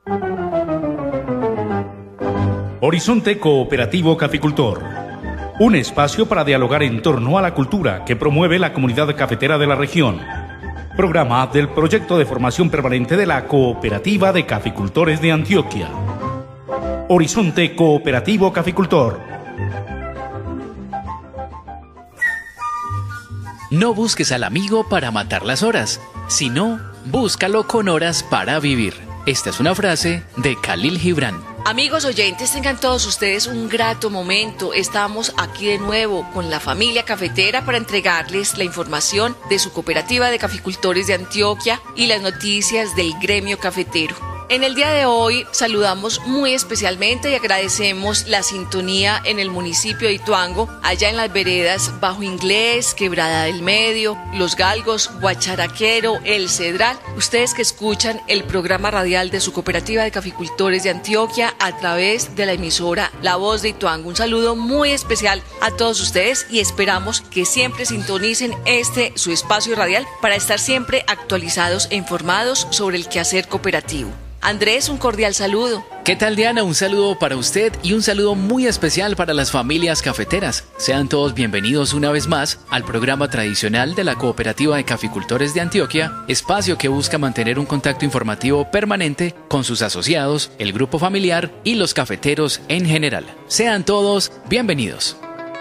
Horizonte Cooperativo Caficultor. Un espacio para dialogar en torno a la cultura que promueve la comunidad cafetera de la región. Programa del Proyecto de Formación Permanente de la Cooperativa de Caficultores de Antioquia. Horizonte Cooperativo Caficultor. No busques al amigo para matar las horas, sino búscalo con horas para vivir. Esta es una frase de Khalil Gibran. Amigos oyentes, tengan todos ustedes un grato momento. Estamos aquí de nuevo con la familia cafetera para entregarles la información de su cooperativa de caficultores de Antioquia y las noticias del gremio cafetero. En el día de hoy saludamos muy especialmente y agradecemos la sintonía en el municipio de Ituango, allá en las veredas Bajo Inglés, Quebrada del Medio, Los Galgos, Guacharaquero, El Cedral. Ustedes que escuchan el programa radial de su cooperativa de caficultores de Antioquia a través de la emisora La Voz de Ituango. Un saludo muy especial a todos ustedes y esperamos que siempre sintonicen su espacio radial para estar siempre actualizados e informados sobre el quehacer cooperativo. Andrés, un cordial saludo. ¿Qué tal, Diana? Un saludo para usted y un saludo muy especial para las familias cafeteras. Sean todos bienvenidos una vez más al programa tradicional de la Cooperativa de Caficultores de Antioquia, espacio que busca mantener un contacto informativo permanente con sus asociados, el grupo familiar y los cafeteros en general. Sean todos bienvenidos.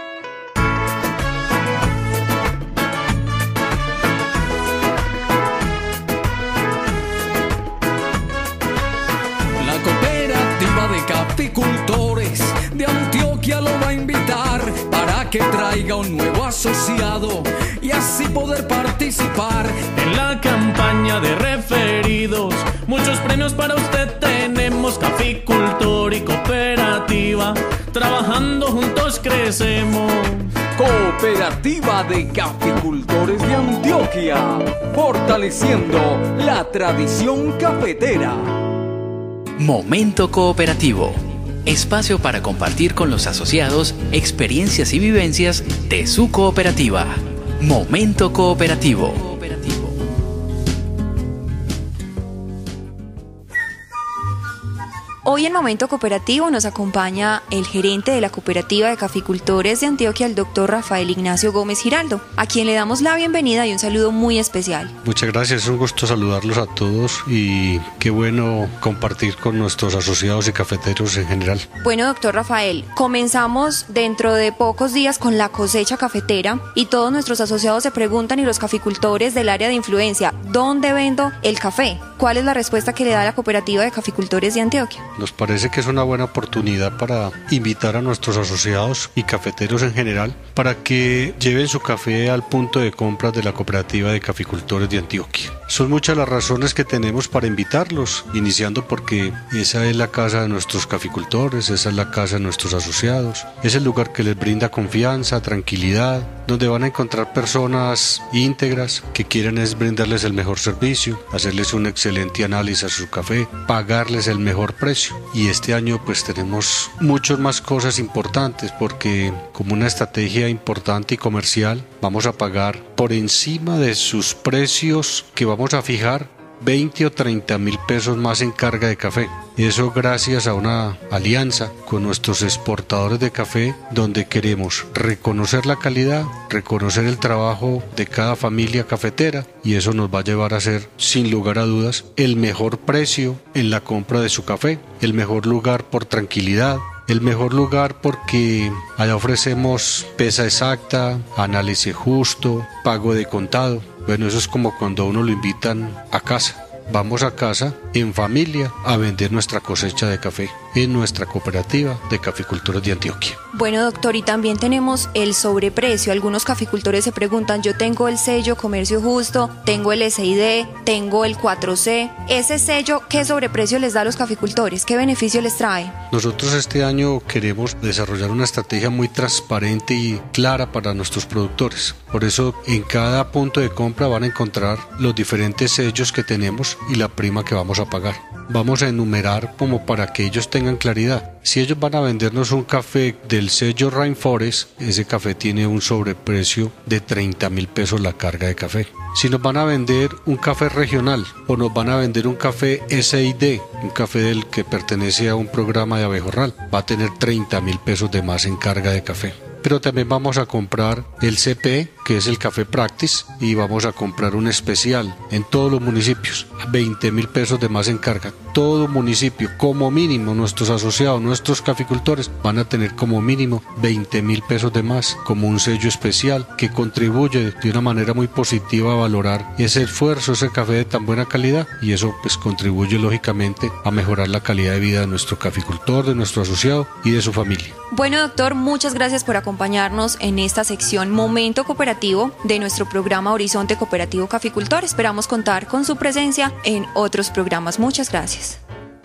Caficultores de Antioquia lo va a invitar para que traiga un nuevo asociado y así poder participar en la campaña de referidos. Muchos premios para usted tenemos, caficultor y cooperativa, trabajando juntos crecemos. Cooperativa de Caficultores de Antioquia, fortaleciendo la tradición cafetera. Momento Cooperativo. Espacio para compartir con los asociados experiencias y vivencias de su cooperativa. Momento Cooperativo. Hoy en Momento Cooperativo nos acompaña el gerente de la Cooperativa de Caficultores de Antioquia, el doctor Rafael Ignacio Gómez Giraldo, a quien le damos la bienvenida y un saludo muy especial. Muchas gracias, es un gusto saludarlos a todos y qué bueno compartir con nuestros asociados y cafeteros en general. Bueno, doctor Rafael, comenzamos dentro de pocos días con la cosecha cafetera y todos nuestros asociados se preguntan y los caficultores del área de influencia, ¿dónde vendo el café? ¿Cuál es la respuesta que le da la Cooperativa de Caficultores de Antioquia? Nos parece que es una buena oportunidad para invitar a nuestros asociados y cafeteros en general para que lleven su café al punto de compras de la Cooperativa de Caficultores de Antioquia. Son muchas las razones que tenemos para invitarlos, iniciando porque esa es la casa de nuestros caficultores, esa es la casa de nuestros asociados, es el lugar que les brinda confianza, tranquilidad, donde van a encontrar personas íntegras que quieren es brindarles el mejor servicio, hacerles un excelente análisis a su café, pagarles el mejor precio. Y este año pues tenemos muchas más cosas importantes porque como una estrategia importante y comercial vamos a pagar por encima de sus precios que vamos a fijar 20 o 30 mil pesos más en carga de café. Eso gracias a una alianza con nuestros exportadores de café donde queremos reconocer la calidad, reconocer el trabajo de cada familia cafetera y eso nos va a llevar a ser, sin lugar a dudas, el mejor precio en la compra de su café, el mejor lugar por tranquilidad, el mejor lugar porque allá ofrecemos pesa exacta, análisis justo, pago de contado. Bueno, eso es como cuando a uno lo invitan a casa. Vamos a casa en familia a vender nuestra cosecha de café en nuestra Cooperativa de Caficultores de Antioquia. Bueno, doctor, y también tenemos el sobreprecio. Algunos caficultores se preguntan, yo tengo el sello Comercio Justo, tengo el SID, tengo el 4C. Ese sello, ¿qué sobreprecio les da a los caficultores? ¿Qué beneficio les trae? Nosotros este año queremos desarrollar una estrategia muy transparente y clara para nuestros productores. Por eso en cada punto de compra van a encontrar los diferentes sellos que tenemos y la prima que vamos vamos a pagar. Vamos a enumerar como para que ellos tengan claridad. Si ellos van a vendernos un café del sello Rainforest, ese café tiene un sobreprecio de 30.000 pesos la carga de café. Si nos van a vender un café regional o nos van a vender un café SID, un café del que pertenece a un programa de Abejorral, va a tener 30.000 pesos de más en carga de café. Pero también vamos a comprar el CP, que es el Café Practice, y vamos a comprar un especial en todos los municipios, 20.000 pesos de más en carga. Todo municipio, como mínimo, nuestros asociados, nuestros caficultores, van a tener como mínimo 20.000 pesos de más, como un sello especial que contribuye de una manera muy positiva a valorar ese esfuerzo, ese café de tan buena calidad, y eso pues contribuye lógicamente a mejorar la calidad de vida de nuestro caficultor, de nuestro asociado y de su familia. Bueno, doctor, muchas gracias por acompañarnos en esta sección Momento Cooperativo de nuestro programa Horizonte Cooperativo Caficultor. Esperamos contar con su presencia en otros programas. Muchas gracias.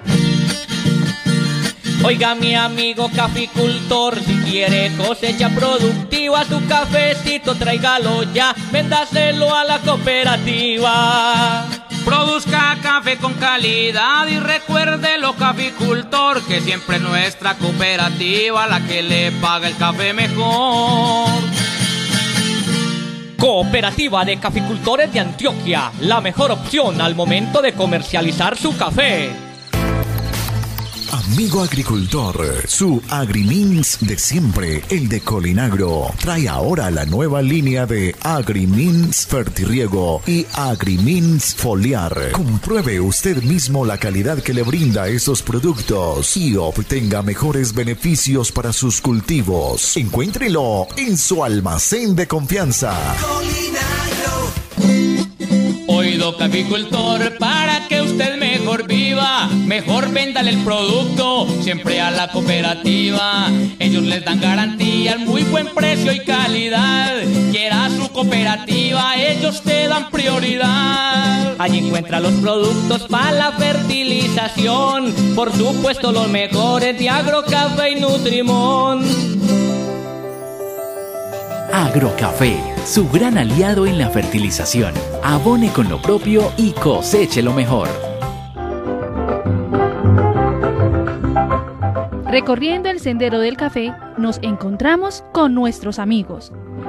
Oiga, mi amigo caficultor, si quiere cosecha productiva, su cafecito tráigalo ya, véndaselo a la cooperativa. Produzca café con calidad y recuérdelo, caficultor, que siempre nuestra cooperativa la que le paga el café mejor. Cooperativa de Caficultores de Antioquia, la mejor opción al momento de comercializar su café. Amigo agricultor, su Agrimins de siempre, el de Colinagro, trae ahora la nueva línea de Agrimins Fertirriego y Agrimins Foliar. Compruebe usted mismo la calidad que le brinda estos productos y obtenga mejores beneficios para sus cultivos. Encuéntrelo en su almacén de confianza. Oído caficultor, para que usted mejor viva, mejor véndale el producto siempre a la cooperativa. Ellos les dan garantía, muy buen precio y calidad. Quiera su cooperativa, ellos te dan prioridad. Allí encuentra los productos para la fertilización, por supuesto los mejores de Agrocafé y Nutrimón. Agrocafé, su gran aliado en la fertilización. Abone con lo propio y coseche lo mejor. Recorriendo el sendero del café, nos encontramos con nuestros amigos.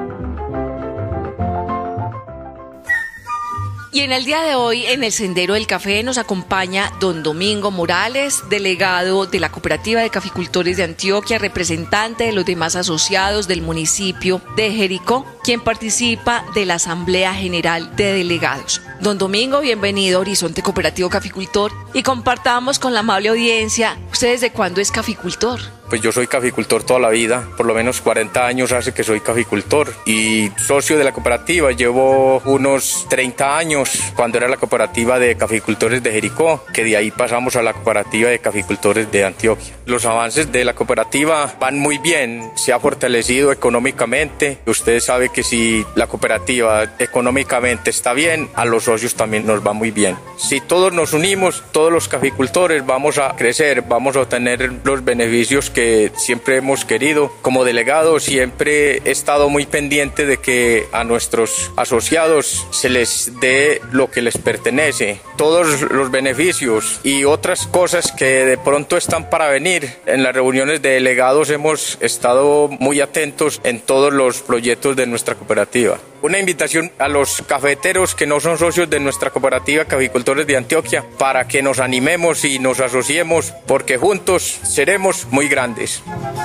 Y en el día de hoy, en el Sendero del Café, nos acompaña don Domingo Morales, delegado de la Cooperativa de Caficultores de Antioquia, representante de los demás asociados del municipio de Jericó, quien participa de la Asamblea General de Delegados. Don Domingo, bienvenido a Horizonte Cooperativo Caficultor y compartamos con la amable audiencia, ¿usted desde cuándo es caficultor? Pues yo soy caficultor toda la vida, por lo menos 40 años hace que soy caficultor y socio de la cooperativa. Llevo unos 30 años cuando era la cooperativa de caficultores de Jericó, que de ahí pasamos a la cooperativa de caficultores de Antioquia. Los avances de la cooperativa van muy bien, se ha fortalecido económicamente. Usted sabe que si la cooperativa económicamente está bien, a los socios también nos va muy bien. Si todos nos unimos, todos los caficultores vamos a crecer, vamos a obtener los beneficios que siempre hemos querido. Como delegado siempre he estado muy pendiente de que a nuestros asociados se les dé lo que les pertenece, todos los beneficios y otras cosas que de pronto están para venir. En las reuniones de delegados hemos estado muy atentos en todos los proyectos de nuestra cooperativa. Una invitación a los cafeteros que no son socios de nuestra cooperativa Caficultores de Antioquia para que nos animemos y nos asociemos, porque juntos seremos muy grandes.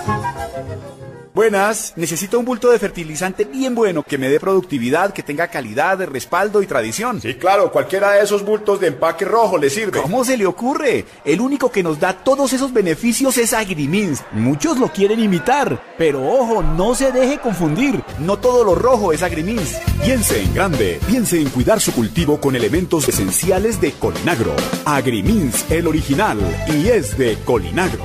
Buenas, necesito un bulto de fertilizante bien bueno, que me dé productividad, que tenga calidad, respaldo y tradición. Sí, claro, cualquiera de esos bultos de empaque rojo le sirve. ¿Cómo se le ocurre? El único que nos da todos esos beneficios es Agrimins. Muchos lo quieren imitar, pero ojo, no se deje confundir. No todo lo rojo es Agrimins. Piense en grande, piense en cuidar su cultivo con elementos esenciales de Colinagro. Agrimins, el original, y es de Colinagro.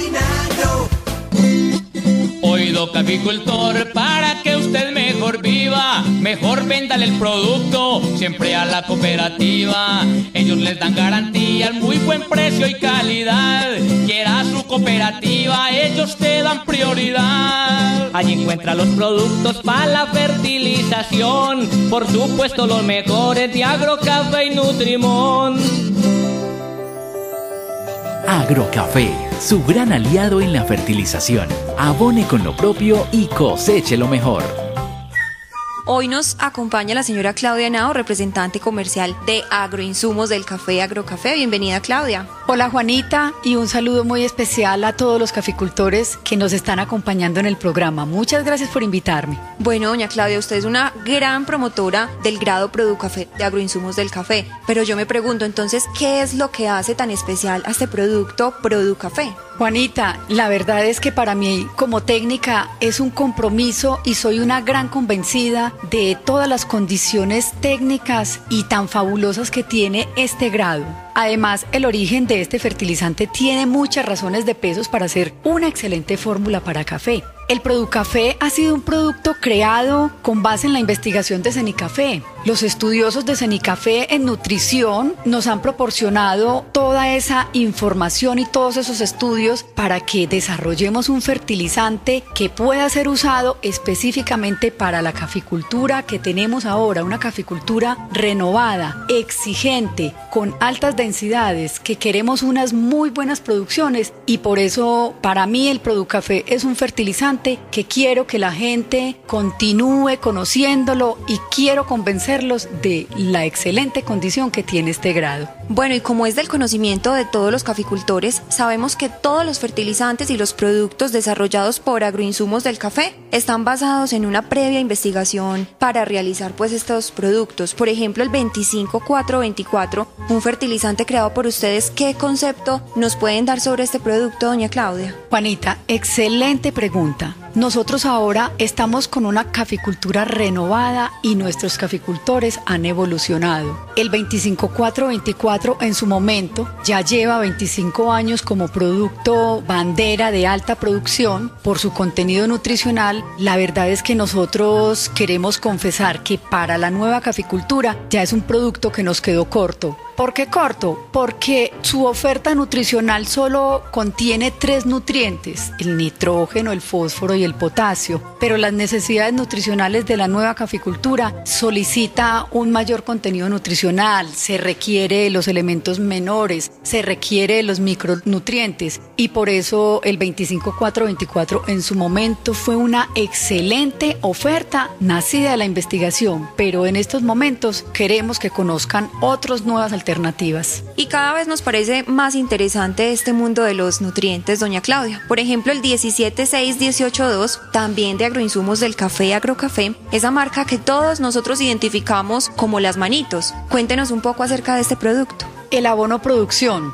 Oído caficultor, para que usted mejor viva, mejor véndale el producto siempre a la cooperativa. Ellos les dan garantía, muy buen precio y calidad. Quiera su cooperativa, ellos te dan prioridad. Allí encuentra los productos para la fertilización, por supuesto los mejores de Agrocafé y Nutrimón. Agrocafé, su gran aliado en la fertilización. Abone con lo propio y coseche lo mejor. Hoy nos acompaña la señora Claudia Henao, representante comercial de agroinsumos del café Agrocafé. Bienvenida, Claudia. Hola, Juanita, y un saludo muy especial a todos los caficultores que nos están acompañando en el programa. Muchas gracias por invitarme. Bueno, doña Claudia, usted es una gran promotora del grado Producafé de agroinsumos del café, pero yo me pregunto entonces, ¿qué es lo que hace tan especial a este producto Producafé? Juanita, la verdad es que para mí como técnica es un compromiso y soy una gran convencida de todas las condiciones técnicas y tan fabulosas que tiene este grado. Además, el origen de este fertilizante tiene muchas razones de pesos para hacer una excelente fórmula para café. El Producafé ha sido un producto creado con base en la investigación de Cenicafé. Los estudiosos de Cenicafé en nutrición nos han proporcionado toda esa información y todos esos estudios para que desarrollemos un fertilizante que pueda ser usado específicamente para la caficultura que tenemos ahora, una caficultura renovada, exigente, con altas densidades, que queremos unas muy buenas producciones, y por eso para mí el Producafé es un fertilizante que quiero que la gente continúe conociéndolo y quiero convencerlos de la excelente condición que tiene este grado. Bueno, y como es del conocimiento de todos los caficultores, sabemos que todos los fertilizantes y los productos desarrollados por agroinsumos del café están basados en una previa investigación para realizar pues estos productos. Por ejemplo, el 25424, un fertilizante creado por ustedes, ¿qué concepto nos pueden dar sobre este producto, doña Claudia? Juanita, excelente pregunta. Nosotros ahora estamos con una caficultura renovada y nuestros caficultores han evolucionado. El 25424 en su momento ya lleva 25 años como producto bandera de alta producción por su contenido nutricional. La verdad es que nosotros queremos confesar que para la nueva caficultura ya es un producto que nos quedó corto. ¿Por qué corto? Porque su oferta nutricional solo contiene 3 nutrientes, el nitrógeno, el fósforo y el potasio, pero las necesidades nutricionales de la nueva caficultura solicita un mayor contenido nutricional, se requiere los elementos menores, se requiere los micronutrientes, y por eso el 25424 en su momento fue una excelente oferta nacida de la investigación, pero en estos momentos queremos que conozcan otras nuevas alternativas. Y cada vez nos parece más interesante este mundo de los nutrientes, doña Claudia. Por ejemplo, el 17618.2, también de agroinsumos del café Agrocafé, esa marca que todos nosotros identificamos como las manitos. Cuéntenos un poco acerca de este producto. El abono producción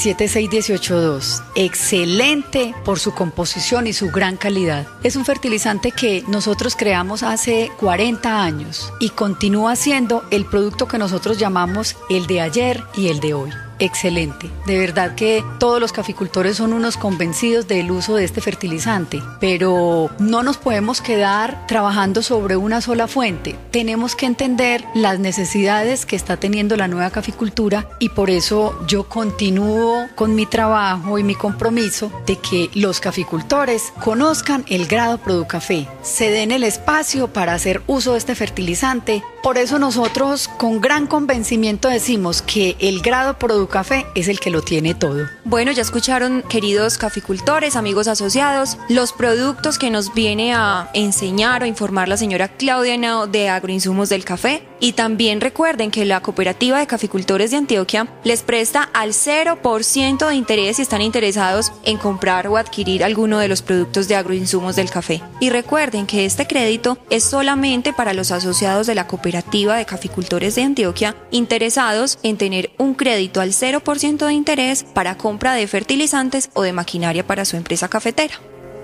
17618.2, excelente por su composición y su gran calidad. Es un fertilizante que nosotros creamos hace 40 años y continúa siendo el producto que nosotros llamamos el de ayer y el de hoy. Excelente. De verdad que todos los caficultores son unos convencidos del uso de este fertilizante, pero no nos podemos quedar trabajando sobre una sola fuente. Tenemos que entender las necesidades que está teniendo la nueva caficultura, y por eso yo continúo con mi trabajo y mi compromiso de que los caficultores conozcan el grado Producafé, se den el espacio para hacer uso de este fertilizante. Por eso nosotros con gran convencimiento decimos que el grado Producafé es el que lo tiene todo. Bueno, ya escucharon, queridos caficultores, amigos asociados, los productos que nos viene a enseñar o informar la señora Claudia Henao de agroinsumos del café. Y también recuerden que la Cooperativa de Caficultores de Antioquia les presta al 0% de interés si están interesados en comprar o adquirir alguno de los productos de agroinsumos del café. Y recuerden que este crédito es solamente para los asociados de la Cooperativa de Caficultores de Antioquia interesados en tener un crédito al 0% de interés para compra de fertilizantes o de maquinaria para su empresa cafetera.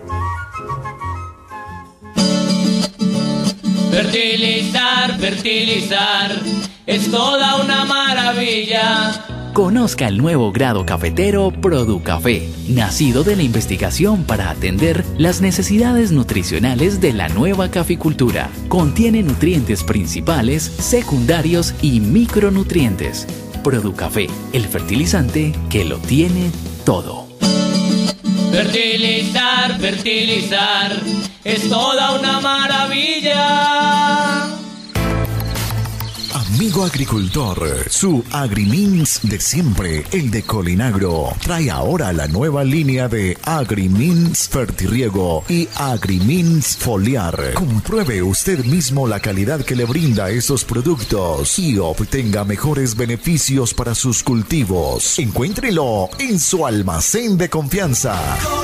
Fertilizar, es toda una maravilla. Conozca el nuevo grado cafetero Producafé, nacido de la investigación para atender las necesidades nutricionales de la nueva caficultura. Contiene nutrientes principales, secundarios y micronutrientes. Producafé, el fertilizante que lo tiene todo. Fertilizar, es toda una maravilla. Amigo agricultor, su Agrimins de siempre, el de Colinagro, trae ahora la nueva línea de Agrimins Fertirriego y Agrimins Foliar. Compruebe usted mismo la calidad que le brinda estos productos y obtenga mejores beneficios para sus cultivos. Encuéntrelo en su almacén de confianza.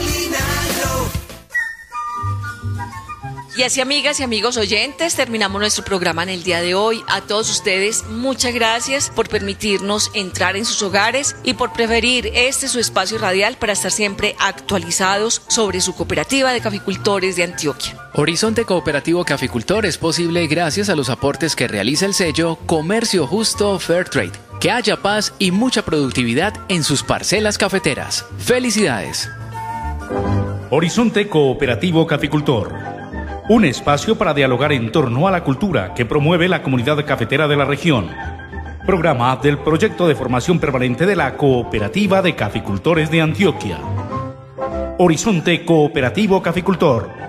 Y así, amigas y amigos oyentes, terminamos nuestro programa en el día de hoy. A todos ustedes, muchas gracias por permitirnos entrar en sus hogares y por preferir su espacio radial para estar siempre actualizados sobre su cooperativa de caficultores de Antioquia. Horizonte Cooperativo Caficultor es posible gracias a los aportes que realiza el sello Comercio Justo Fair Trade. Que haya paz y mucha productividad en sus parcelas cafeteras. ¡Felicidades! Horizonte Cooperativo Caficultor. Un espacio para dialogar en torno a la cultura que promueve la comunidad cafetera de la región. Programa del Proyecto de Formación Permanente de la Cooperativa de Caficultores de Antioquia. Horizonte Cooperativo Caficultor.